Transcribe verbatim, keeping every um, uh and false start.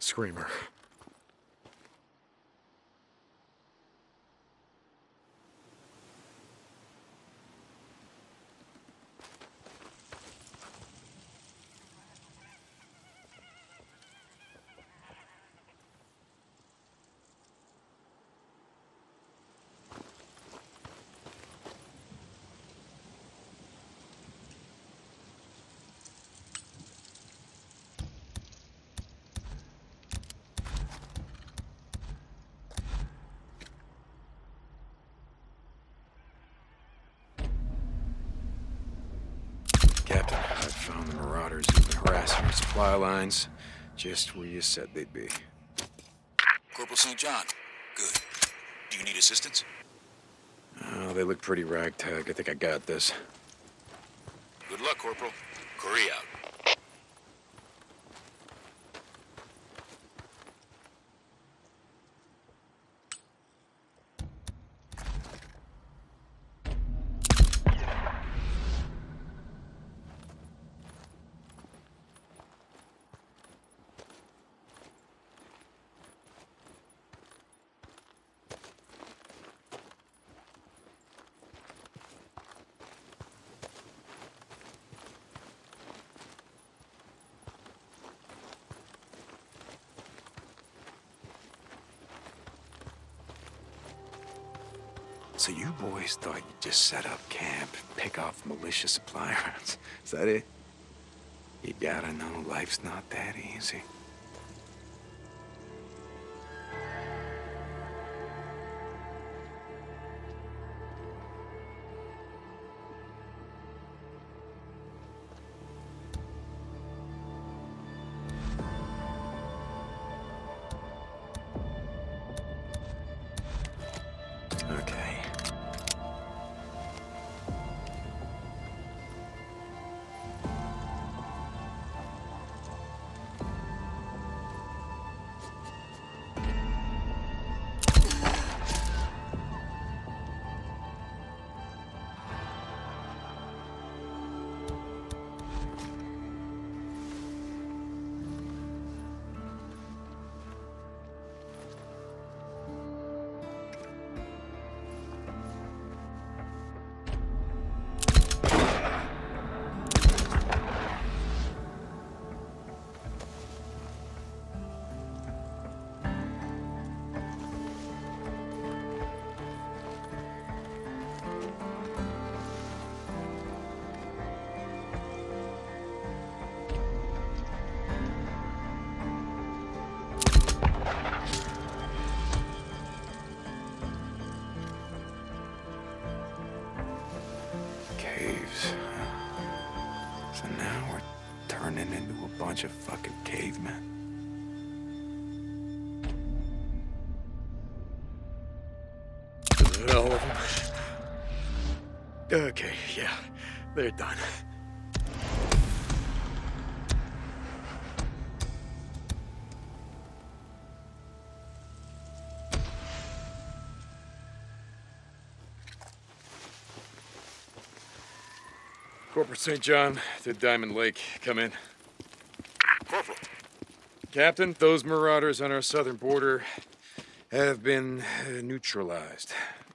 Screamer. Captain, I've found the Marauders who've been harassing our supply lines just where you said they'd be. Corporal Saint John. Good. Do you need assistance? Oh, they look pretty ragtag. I think I got this. Good luck, Corporal. Curry out. So you boys thought you'd just set up camp, pick off militia supply runs. Is that it? You gotta know life's not that easy. Okay. Caves. So now we're turning into a bunch of fucking cavemen. All of them. Okay, yeah, they're done. Corporal Saint John to Diamond Lake. Come in. Corporal. Captain, those marauders on our southern border have been uh, neutralized.